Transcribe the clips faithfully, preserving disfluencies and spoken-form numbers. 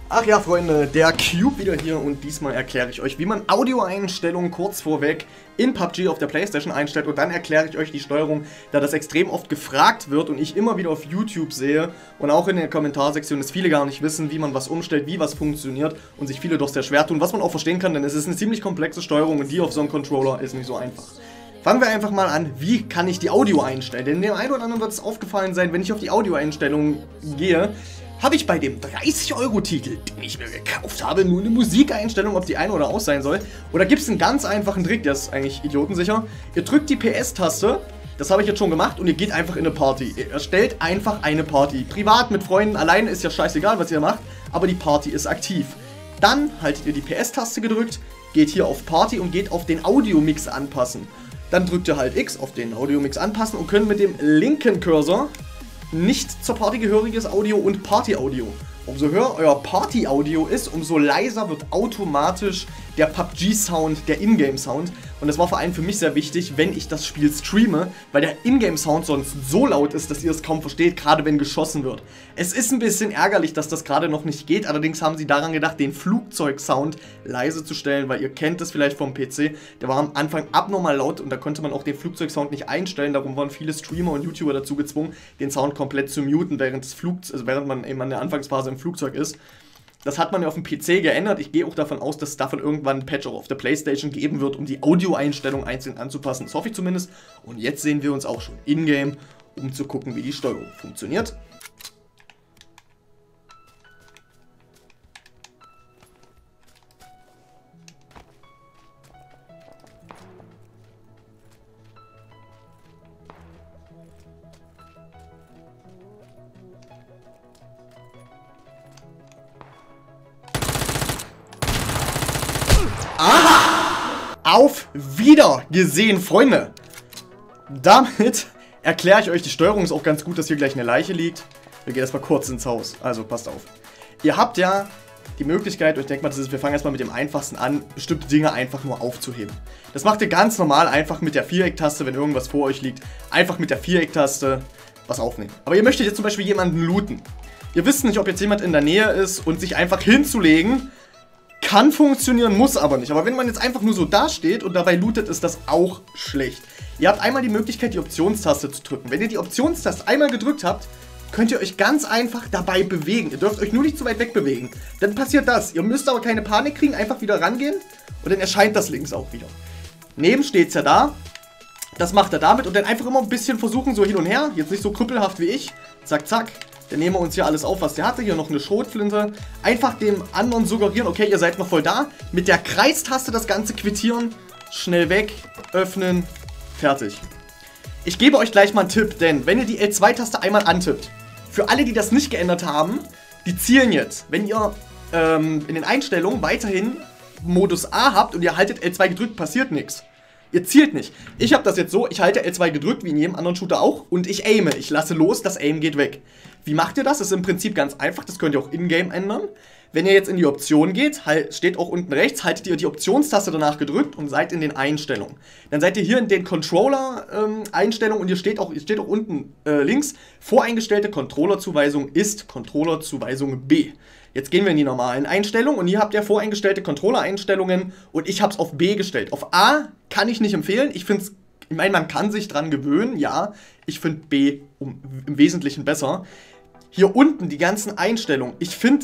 Ach ja, Freunde, der Cube wieder hier und diesmal erkläre ich euch, wie man Audioeinstellungen kurz vorweg in P U B G auf der Playstation einstellt und dann erkläre ich euch die Steuerung, da das extrem oft gefragt wird und ich immer wieder auf YouTube sehe und auch in der Kommentarsektion, dass viele gar nicht wissen, wie man was umstellt, wie was funktioniert und sich viele doch sehr schwer tun, was man auch verstehen kann, denn es ist eine ziemlich komplexe Steuerung und die auf so einem Controller ist nicht so einfach. Fangen wir einfach mal an, wie kann ich die Audio einstellen, denn dem einen oder anderen wird es aufgefallen sein, wenn ich auf die Audioeinstellungen gehe, habe ich bei dem dreißig Euro Titel, den ich mir gekauft habe, nur eine Musikeinstellung, ob die ein- oder aus sein soll. Oder gibt es einen ganz einfachen Trick, der ist eigentlich idiotensicher. Ihr drückt die P S-Taste, das habe ich jetzt schon gemacht, und ihr geht einfach in eine Party. Ihr erstellt einfach eine Party. Privat, mit Freunden, alleine ist ja scheißegal, was ihr macht, aber die Party ist aktiv. Dann haltet ihr die P S-Taste gedrückt, geht hier auf Party und geht auf den Audiomix anpassen. Dann drückt ihr halt X auf den Audiomix anpassen und könnt mit dem linken Cursor nicht zur Party gehöriges Audio und Party-Audio. Umso höher euer Party-Audio ist, umso leiser wird automatisch der P U B G-Sound, der Ingame-Sound. Und das war vor allem für mich sehr wichtig, wenn ich das Spiel streame, weil der Ingame-Sound sonst so laut ist, dass ihr es kaum versteht, gerade wenn geschossen wird. Es ist ein bisschen ärgerlich, dass das gerade noch nicht geht, allerdings haben sie daran gedacht, den Flugzeug-Sound leise zu stellen, weil ihr kennt es vielleicht vom P C, der war am Anfang abnormal laut und da konnte man auch den Flugzeug-Sound nicht einstellen, darum waren viele Streamer und YouTuber dazu gezwungen, den Sound komplett zu muten, während, des Flug also während man eben an der Anfangsphase im Flugzeug ist. Das hat man ja auf dem P C geändert. Ich gehe auch davon aus, dass es davon irgendwann ein Patch auch auf der Playstation geben wird, um die Audioeinstellung einzeln anzupassen. Das hoffe ich zumindest. Und jetzt sehen wir uns auch schon in-game, um zu gucken, wie die Steuerung funktioniert. Aha! Auf Wiedergesehen, Freunde! Damit erkläre ich euch die Steuerung. Ist auch ganz gut, dass hier gleich eine Leiche liegt. Wir gehen erstmal kurz ins Haus. Also, passt auf. Ihr habt ja die Möglichkeit, und ich denke mal, das ist, wir fangen erstmal mit dem einfachsten an, bestimmte Dinge einfach nur aufzuheben. Das macht ihr ganz normal einfach mit der Viereck-Taste, wenn irgendwas vor euch liegt. Einfach mit der Viereck-Taste was aufnehmen. Aber ihr möchtet jetzt zum Beispiel jemanden looten. Ihr wisst nicht, ob jetzt jemand in der Nähe ist und sich einfach hinzulegen kann funktionieren, muss aber nicht. Aber wenn man jetzt einfach nur so dasteht und dabei lootet, ist das auch schlecht. Ihr habt einmal die Möglichkeit, die Optionstaste zu drücken. Wenn ihr die Optionstaste einmal gedrückt habt, könnt ihr euch ganz einfach dabei bewegen. Ihr dürft euch nur nicht zu weit weg bewegen. Dann passiert das. Ihr müsst aber keine Panik kriegen, einfach wieder rangehen und dann erscheint das links auch wieder. Neben steht es ja da. Das macht er damit und dann einfach immer ein bisschen versuchen, so hin und her. Jetzt nicht so krüppelhaft wie ich. Zack, zack. Dann nehmen wir uns hier alles auf, was der hatte. Hier noch eine Schrotflinte. Einfach dem anderen suggerieren, okay, ihr seid noch voll da. Mit der Kreistaste das Ganze quittieren. Schnell weg, öffnen, fertig. Ich gebe euch gleich mal einen Tipp, denn wenn ihr die L zwei Taste einmal antippt, für alle, die das nicht geändert haben, die zielen jetzt. Wenn ihr ähm, in den Einstellungen weiterhin Modus A habt und ihr haltet L zwei gedrückt, passiert nichts. Ihr zielt nicht. Ich habe das jetzt so, ich halte L zwei gedrückt, wie in jedem anderen Shooter auch, und ich aime. Ich lasse los, das Aim geht weg. Wie macht ihr das? Das ist im Prinzip ganz einfach, das könnt ihr auch in-game ändern. Wenn ihr jetzt in die Option geht, halt, steht auch unten rechts, haltet ihr die Optionstaste danach gedrückt und seid in den Einstellungen. Dann seid ihr hier in den Controller-Einstellungen ähm, und ihr steht auch, ihr steht auch unten äh, links, voreingestellte Controllerzuweisung ist Controllerzuweisung B. Jetzt gehen wir in die normalen Einstellungen und hier habt ihr voreingestellte Controller-Einstellungen und ich habe es auf B gestellt. Auf A kann ich nicht empfehlen, ich finde es, ich meine, man kann sich dran gewöhnen, ja, ich finde B um, im Wesentlichen besser. Hier unten die ganzen Einstellungen, ich finde,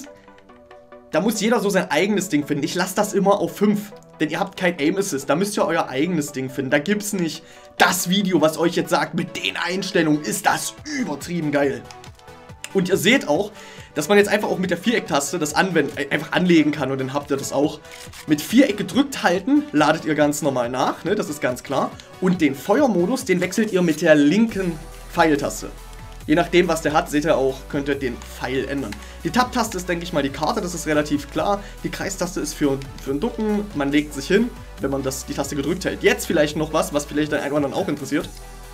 da muss jeder so sein eigenes Ding finden. Ich lasse das immer auf fünf, denn ihr habt kein Aim Assist, da müsst ihr euer eigenes Ding finden. Da gibt es nicht das Video, was euch jetzt sagt, mit den Einstellungen ist das übertrieben geil. Und ihr seht auch, dass man jetzt einfach auch mit der Viereck-Taste das anwenden, einfach anlegen kann und dann habt ihr das auch. Mit Viereck gedrückt halten, ladet ihr ganz normal nach, ne, das ist ganz klar. Und den Feuermodus, den wechselt ihr mit der linken Pfeiltaste. Je nachdem, was der hat, seht ihr auch, könnt ihr den Pfeil ändern. Die Tab-Taste ist, denke ich mal, die Karte, das ist relativ klar. Die Kreistaste ist für, für ein Ducken, man legt sich hin, wenn man das, die Taste gedrückt hält. Jetzt vielleicht noch was, was vielleicht den einen oder anderen auch interessiert.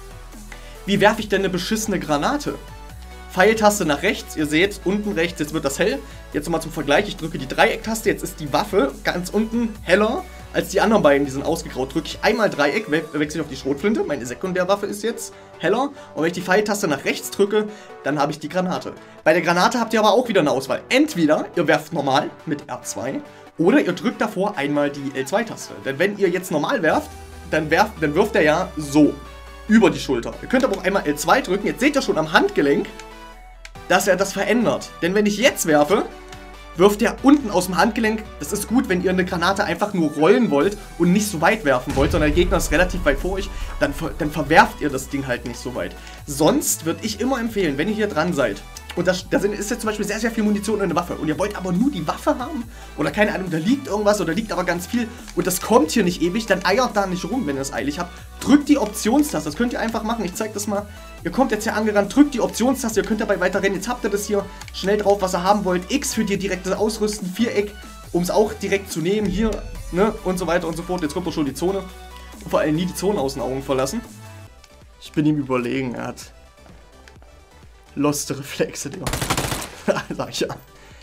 Wie werfe ich denn eine beschissene Granate? Pfeiltaste nach rechts, ihr seht, unten rechts, jetzt wird das hell. Jetzt nochmal zum Vergleich, ich drücke die Dreiecktaste, jetzt ist die Waffe ganz unten heller. als die anderen beiden, die sind ausgegraut. Drücke ich einmal Dreieck, we wechsle ich auf die Schrotflinte. Meine Sekundärwaffe ist jetzt heller. Und wenn ich die Pfeiltaste nach rechts drücke, dann habe ich die Granate. Bei der Granate habt ihr aber auch wieder eine Auswahl. Entweder ihr werft normal mit R zwei oder ihr drückt davor einmal die L zwei Taste. Denn wenn ihr jetzt normal werft, dann, werft, dann wirft er ja so über die Schulter. Ihr könnt aber auch einmal L zwei drücken. Jetzt seht ihr schon am Handgelenk, dass er das verändert. Denn wenn ich jetzt werfe, wirft er unten aus dem Handgelenk. Das ist gut, wenn ihr eine Granate einfach nur rollen wollt und nicht so weit werfen wollt, sondern der Gegner ist relativ weit vor euch, dann, dann verwerft ihr das Ding halt nicht so weit. Sonst würde ich immer empfehlen, wenn ihr hier dran seid, und da, da ist jetzt zum Beispiel sehr, sehr viel Munition und eine Waffe, und ihr wollt aber nur die Waffe haben, oder keine Ahnung, da liegt irgendwas, oder liegt aber ganz viel, und das kommt hier nicht ewig, dann eiert da nicht rum, wenn ihr es eilig habt. Drückt die Optionstaste, das könnt ihr einfach machen, ich zeige das mal. Ihr kommt jetzt hier angerannt, drückt die Optionstaste, ihr könnt dabei weiter rennen. Jetzt habt ihr das hier schnell drauf, was ihr haben wollt. X für die direkte Ausrüsten, Viereck, um es auch direkt zu nehmen, hier, ne, und so weiter und so fort. Jetzt kommt doch schon die Zone. Und vor allem nie die Zone aus den Augen verlassen. Ich bin ihm überlegen, er hat loste Reflexe, Digga. Sag ich ja.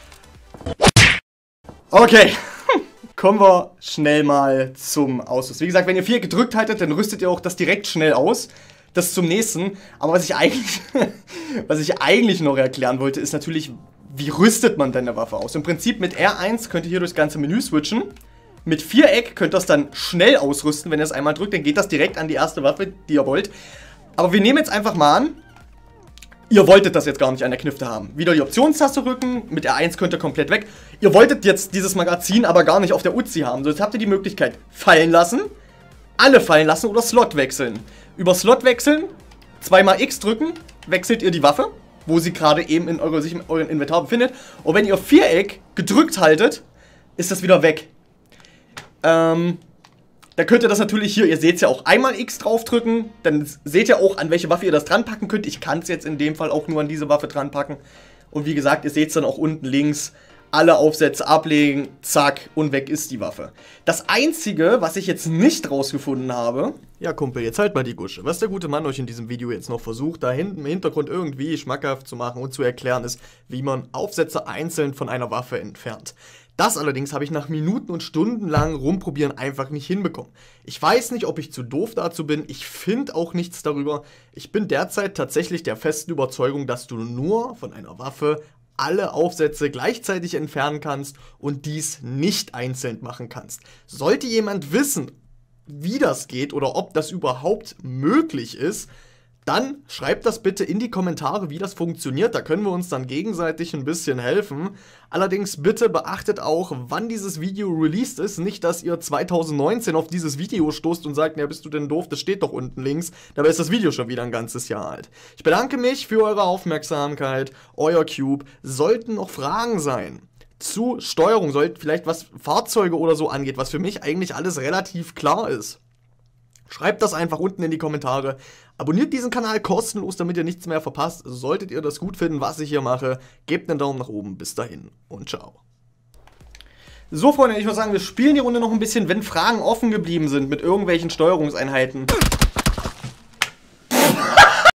Okay. Kommen wir schnell mal zum Ausrüsten. Wie gesagt, wenn ihr vier gedrückt haltet, dann rüstet ihr auch das direkt schnell aus. Das zum nächsten. Aber was ich eigentlich, was ich eigentlich noch erklären wollte, ist natürlich, wie rüstet man denn eine Waffe aus? Im Prinzip mit R eins könnt ihr hier durchs ganze Menü switchen. Mit Viereck könnt ihr das dann schnell ausrüsten. Wenn ihr es einmal drückt, dann geht das direkt an die erste Waffe, die ihr wollt. Aber wir nehmen jetzt einfach mal an, ihr wolltet das jetzt gar nicht an der Knifte haben. Wieder die Optionstaste rücken, mit R eins könnt ihr komplett weg. Ihr wolltet jetzt dieses Magazin aber gar nicht auf der Uzi haben. So, jetzt habt ihr die Möglichkeit, fallen lassen, alle fallen lassen oder Slot wechseln. Über Slot wechseln, zweimal X drücken, wechselt ihr die Waffe, wo sie gerade eben in eure, sich in eurem Inventar befindet. Und wenn ihr Viereck gedrückt haltet, ist das wieder weg. Ähm... Da könnt ihr das natürlich hier, ihr seht es ja auch, einmal X draufdrücken, dann seht ihr auch, an welche Waffe ihr das dran packen könnt. Ich kann es jetzt in dem Fall auch nur an diese Waffe dran packen. Und wie gesagt, ihr seht es dann auch unten links, alle Aufsätze ablegen, zack, und weg ist die Waffe. Das Einzige, was ich jetzt nicht rausgefunden habe... Ja, Kumpel, jetzt halt mal die Gusche. Was der gute Mann euch in diesem Video jetzt noch versucht, da hinten im Hintergrund irgendwie schmackhaft zu machen und zu erklären, ist, wie man Aufsätze einzeln von einer Waffe entfernt. Das allerdings habe ich nach Minuten und Stunden lang rumprobieren einfach nicht hinbekommen. Ich weiß nicht, ob ich zu doof dazu bin, ich finde auch nichts darüber. Ich bin derzeit tatsächlich der festen Überzeugung, dass du nur von einer Waffe alle Aufsätze gleichzeitig entfernen kannst und dies nicht einzeln machen kannst. Sollte jemand wissen, wie das geht oder ob das überhaupt möglich ist, dann schreibt das bitte in die Kommentare, wie das funktioniert. Da können wir uns dann gegenseitig ein bisschen helfen. Allerdings bitte beachtet auch, wann dieses Video released ist. Nicht, dass ihr zweitausendneunzehn auf dieses Video stoßt und sagt, ja, bist du denn doof, das steht doch unten links. Dabei ist das Video schon wieder ein ganzes Jahr alt. Ich bedanke mich für eure Aufmerksamkeit. Euer Cube. Sollten noch Fragen sein zu Steuerung, sollte vielleicht was Fahrzeuge oder so angeht, was für mich eigentlich alles relativ klar ist, schreibt das einfach unten in die Kommentare. Abonniert diesen Kanal kostenlos, damit ihr nichts mehr verpasst. Solltet ihr das gut finden, was ich hier mache, gebt einen Daumen nach oben. Bis dahin und ciao. So, Freunde, ich würde sagen, wir spielen die Runde noch ein bisschen. Wenn Fragen offen geblieben sind mit irgendwelchen Steuerungseinheiten,